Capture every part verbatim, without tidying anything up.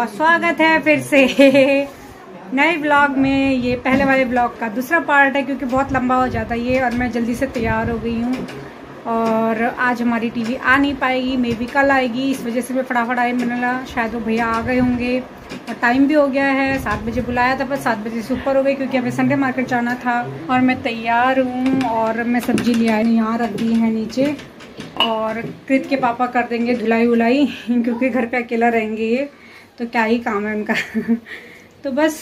का स्वागत है फिर से नए ब्लॉग में। ये पहले वाले ब्लॉग का दूसरा पार्ट है क्योंकि बहुत लंबा हो जाता है ये, और मैं जल्दी से तैयार हो गई हूँ। और आज हमारी टीवी आ नहीं पाएगी, मे भी कल आएगी, इस वजह से मैं फटाफट आई। मैंने लगा शायद वो भैया आ गए होंगे, और टाइम भी हो गया है, सात बजे बुलाया था पर सात बजे से ऊपर हो गई क्योंकि हमें संडे मार्केट जाना था। और मैं तैयार हूँ और मैं सब्जी ले आई, यहाँ रख दी है नीचे। और कृत के पापा कर देंगे धुलाई उलाई क्योंकि घर पे अकेला रहेंगे ये, तो क्या ही काम है उनका। तो बस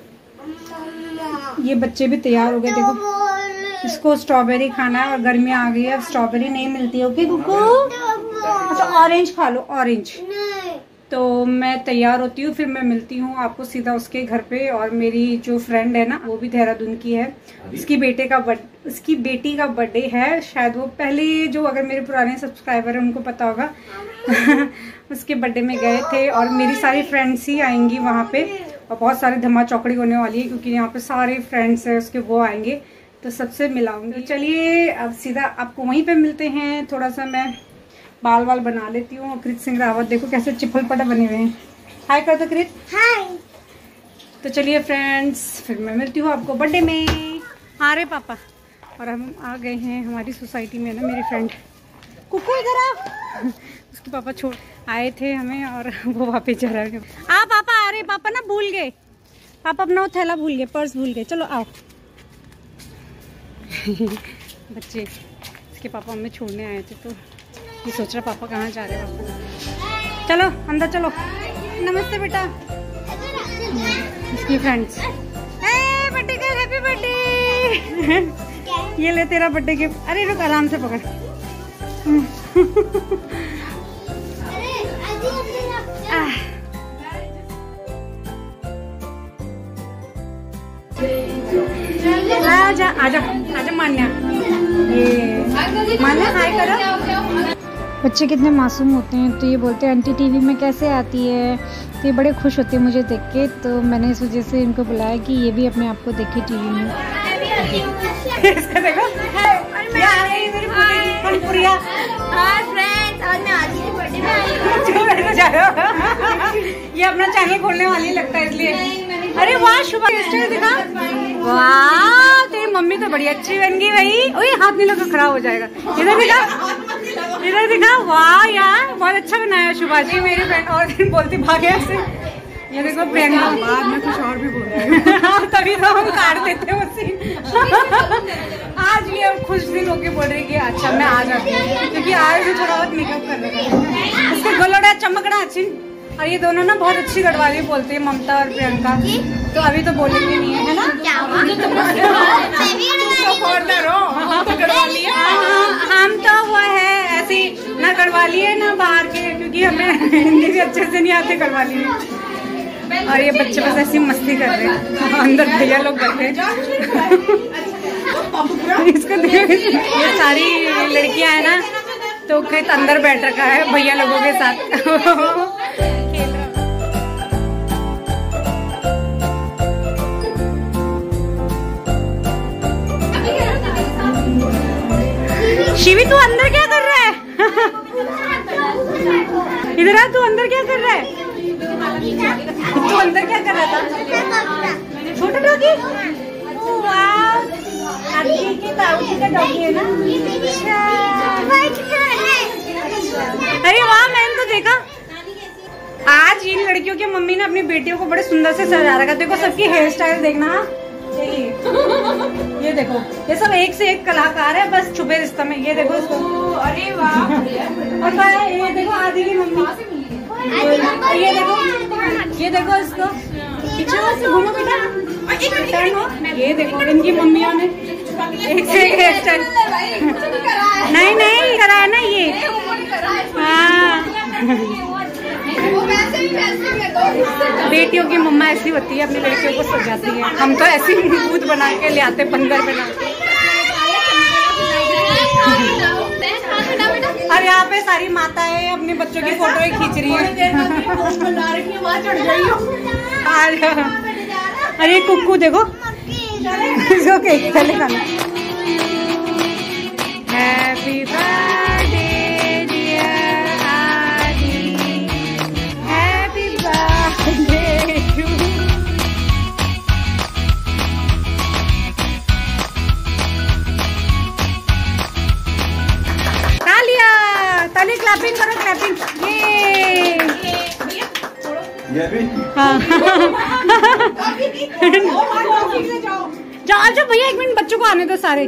ये बच्चे भी तैयार हो गए। देखो इसको स्ट्रॉबेरी खाना है और गर्मी आ गई है, अब स्ट्रॉबेरी नहीं मिलती। ओके कुकू, तो ऑरेंज खा लो, ऑरेंज। तो मैं तैयार होती हूँ, फिर मैं मिलती हूँ आपको सीधा उसके घर पे। और मेरी जो फ्रेंड है ना, वो भी देहरादून की है, उसकी बेटे का बर्थ उसकी बेटी का बर्थडे है। शायद वो पहले, जो अगर मेरे पुराने सब्सक्राइबर हैं उनको पता होगा उसके बर्थडे में गए थे। और मेरी सारी फ्रेंड्स ही आएंगी वहाँ पे, और बहुत सारी धमा चौकड़ी होने वाली है क्योंकि यहाँ पे सारे फ्रेंड्स हैं उसके, वो आएंगे तो सबसे मिलाऊंगी। चलिए अब सीधा आपको वहीं पे मिलते हैं। थोड़ा सा मैं बाल वाल बना लेती हूँ। कृत सिंह रावत देखो कैसे चिपल पटा बने हुए हैं। हाय कर दो कृत। हाय। तो चलिए फ्रेंड्स, फिर मैं मिलती हूँ आपको बर्थडे में। आ रहे पापा, और हम आ गए हैं हमारी सोसाइटी में ना। मेरी फ्रेंड कुकू इधर आ, उसके पापा छोड़ आए थे हमें और वो वापस जा रहे हैं। आ पापा आ रहे, पापा ना भूल गए, पापा अपना वो थैला भूल गए, पर्स भूल गए। चलो आओ। बच्चे इसके पापा हमें छोड़ने आए थे, तो ये सोच रहा पापा कहाँ जा रहे हैं। पापा चलो अंदर चलो। नमस्ते बेटा। इसकी फ्रेंड्स, बर्थडे का हैप्पी बर्थडे। ये ले तेरा बर्थडे गिफ्ट। अरे रुक, आराम से पकड़। आजा आजा आजा मान्या, ये मान्या हाय करो। बच्चे कितने मासूम होते हैं, तो ये बोलते हैं आंटी टीवी में कैसे आती है, तो ये बड़े खुश होते हैं मुझे देख के। तो मैंने इस वजह से इनको बुलाया कि ये भी अपने आप को देखे टीवी में। इसका देखो, ये अपना चैनल खोलने वाली लगता है इसलिए। अरे वाह शुभ दिखा, वाह तेरी मम्मी तो बड़ी अच्छी बन गई भाई। ओए हाथ नहीं लगा, खराब हो जाएगा। इधर दिखा, इधर दिखा। वाह यार बहुत अच्छा बनाया शुभा जी, मेरी फ्रेंड। और दिन बोलती भागे ऐसे। ये देखो प्रियंका, बाद में कुछ और भी बोल रहे हैं तभी तो हम काट देते हैं उसी। आज भी अब खुश दिल होके बोल रही कि अच्छा मैं आ जाती हूँ, क्योंकि आज भी थोड़ा बहुत मेकअप कर रहे। उसको गलोड़ा चमकना अच्छी। और ये दोनों ना बहुत अच्छी गढ़वाली बोलती है, ममता और प्रियंका। तो अभी तो बोलेंगे नहीं है, है ना? हम तो वो है ऐसी ना गढ़वाली है ना बाहर के, क्योंकि हमें हिंदी भी अच्छे से नहीं आते गढ़वाली में। और ये बच्चे बस ऐसी मस्ती कर रहे हैं, अंदर भैया लोग बैठे। इसको देखो, ये सारी लड़कियां है ना, तो कृत अंदर बैठ रखा है भैया लोगों के साथ। शिवी तू अंदर क्या कर रहा है? इधर आ, तू अंदर क्या कर रहा है? तू अंदर क्या कर रहा था? छोटा डॉगी? वाह, आरती की ताऊ का डॉगी है ना? अरे वाह, मैंने तो देखा आज इन लड़कियों की मम्मी ने अपनी बेटियों को बड़े सुंदर से सजा रखा। देखो सबकी हेयर स्टाइल देखना। ये देखो, ये सब एक से एक कलाकार है, बस छुपे रिश्ते में। ये देखो इसको, अरे वाह। और ये देखो आदि की मम्मी, ये देखो, ये देखो इसको पीछे से घूमो बेटा। ये देखो इनकी मम्मियों ने एक से एक हेयर स्टाइल। नहीं नहीं कराया ना ये। हाँ बेटियों की मम्मा ऐसी होती है, अपनी लड़कियों को सजाती है। हम तो ऐसी भूत बना के ले आते, बंदर बना के। और यहाँ पे सारी माताएं अपने बच्चों की फोटो खींच रही है। अरे कुक्कू देखो, इसको केक पहले खाना। Happy birthday dear Adi, happy birthday हाँ जाओ जाओ भैया, एक मिनट बच्चों को आने दो सारे।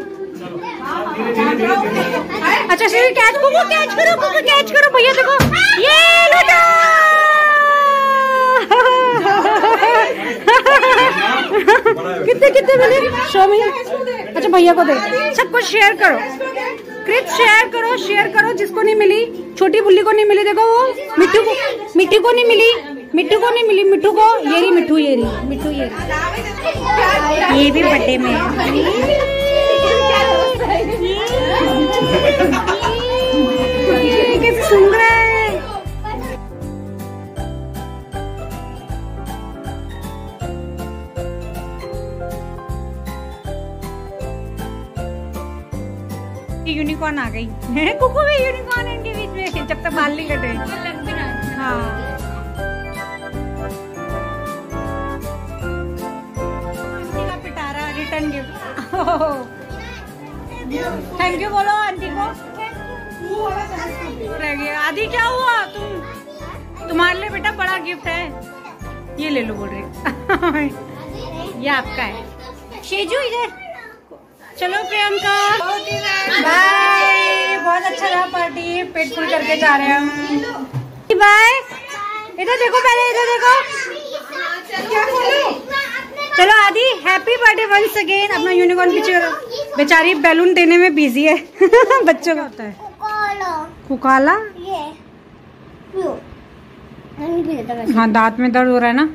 अच्छा श्री कैच को कैच करो, को कैच करो भैया, देखो ये लो। कितने कितने मिले शो में? अच्छा भैया को दे, सबको शेयर करो, क्रिप शेयर करो, शेयर करो। जिसको नहीं मिली, छोटी बुल्ली को नहीं मिली, देखो वो मिट्टू को, मिट्टू को नहीं मिली, मिट्टू को नहीं मिली, मिट्टू को ये रही, मिट्टू ये रही, मिट्टू ये रही, ये भी बर्थडे में कैसे सुन रहा है। यूनिकॉर्न आ गई है, कुकू भी यूनिकॉर्न है इनके बीच में, जब तक बाल नहीं कटे। हाँ पिटारा रिटर्न गिफ्ट, थैंक यू बोलो आंटी को। रह गया आदि, क्या हुआ? तुम, तुम्हारे लिए बेटा बड़ा गिफ्ट है, ये ले लो बोल रही। ये आपका है शेजू, इधर चलो प्रियंका बाय। बहुत अच्छा रहा पार्टी, पेट फुल करके जा रहे हैं हम। बाय। इधर देखो, पहले इधर देखो। चलो Adi, happy birthday once again. अपना यूनिकॉर्न पीछे, बेचारी बैलून देने में बिजी है। बच्चों का होता है कुकाला। हाँ दांत में दर्द हो रहा है ना।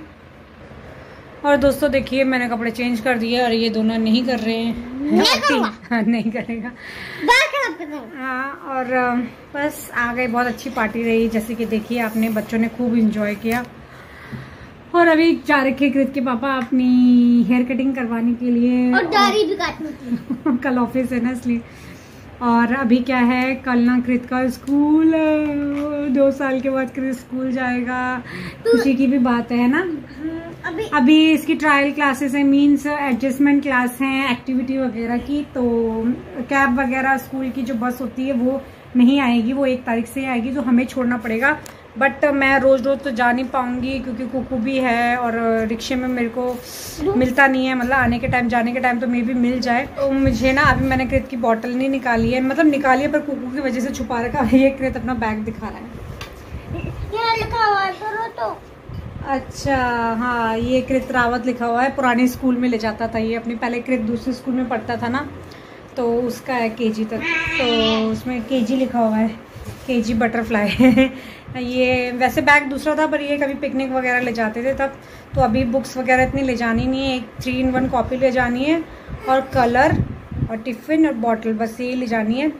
और दोस्तों देखिए, मैंने कपड़े चेंज कर दिए और ये दोनों नहीं कर रहे हैं। हाँ, नहीं करेगा। हाँ, और बस आ गए। बहुत अच्छी पार्टी रही, जैसे कि देखिए आपने, बच्चों ने खूब एंजॉय किया। और अभी जा रखे कृत के पापा अपनी हेयर कटिंग करवाने के लिए, और दाढ़ी भी काटनी थी। कल ऑफिस है ना इसलिए। और अभी क्या है, कल ना कृत का स्कूल, दो साल के बाद कृत स्कूल जाएगा, खुशी की भी बात है ना। अभी अभी इसकी ट्रायल क्लासेस है, मींस एडजस्टमेंट क्लास हैं एक्टिविटी वगैरह की। तो कैब वगैरह स्कूल की जो बस होती है वो नहीं आएगी, वो एक तारीख से आएगी, तो हमें छोड़ना पड़ेगा। बट मैं रोज रोज तो जा नहीं पाऊंगी क्योंकि कुकू भी है और रिक्शे में मेरे को मिलता नहीं है, मतलब आने के टाइम जाने के टाइम तो मे भी मिल जाए। तो मुझे ना, अभी मैंने कृत की बॉटल नहीं निकाली है, मतलब निकाली है पर कुकू की वजह से छुपा रखा है। ये कृत अपना बैग दिखा रहा है, क्या लिखा हुआ है करो तो। अच्छा हाँ, ये कृत रावत लिखा हुआ है, पुराने स्कूल में ले जाता था ये अपनी। पहले कृत दूसरे स्कूल में पढ़ता था ना, तो उसका है केजी तक, तो उसमें केजी लिखा हुआ है, केजी बटरफ्लाई। ये वैसे बैग दूसरा था, पर ये कभी पिकनिक वगैरह ले जाते थे तब। तो अभी बुक्स वगैरह इतनी ले जानी नहीं है, एक थ्री इन वन कॉपी ले जानी है, और कलर और टिफ़िन और बॉटल, बस ये ले जानी है।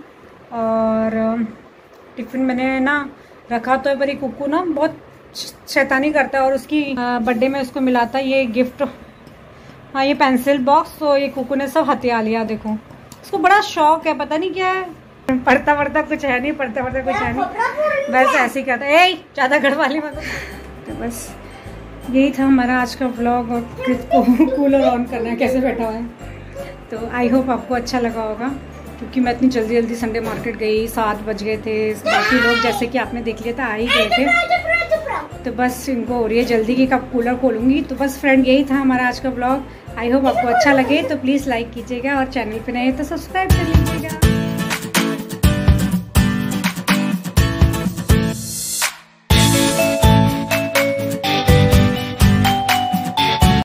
और टिफ़िन मैंने ना रखा तो है, पर ये कुकू ना बहुत शैतानी करता है, और उसकी बर्थडे में उसको मिला था ये गिफ्ट। हाँ, ये पेंसिल बॉक्स, तो ये कुकू ने सब हथिया लिया। देखो उसको बड़ा शौक है, पता नहीं क्या है, पढ़ता पढ़ता कुछ है नहीं, पढ़ता पढ़ता कुछ है नहीं, बस ऐसे ही कहता है, ए ज़्यादा घर वाली मतलब। तो बस यही था हमारा आज का व्लॉग। और कृत को कूलर ऑन करना है, कैसे बैठा हुआ है। तो आई होप आपको अच्छा लगा होगा, क्योंकि मैं इतनी जल्दी जल्दी संडे मार्केट गई, सात बज गए थे। बाकी लोग जैसे कि आपने देख लिया था आ ही गए थे, तो बस इनको हो रही है जल्दी कि कब कूलर खोलूँगी। तो बस फ्रेंड, यही था हमारा आज का व्लॉग। आई होप आपको अच्छा लगे, तो प्लीज़ लाइक कीजिएगा, और चैनल पे नए तो सब्सक्राइब कर लीजिए।